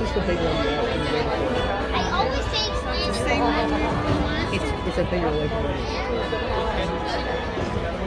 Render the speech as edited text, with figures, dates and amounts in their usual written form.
What's the big one you have in the way before? I always say it's It's a bigger lake already.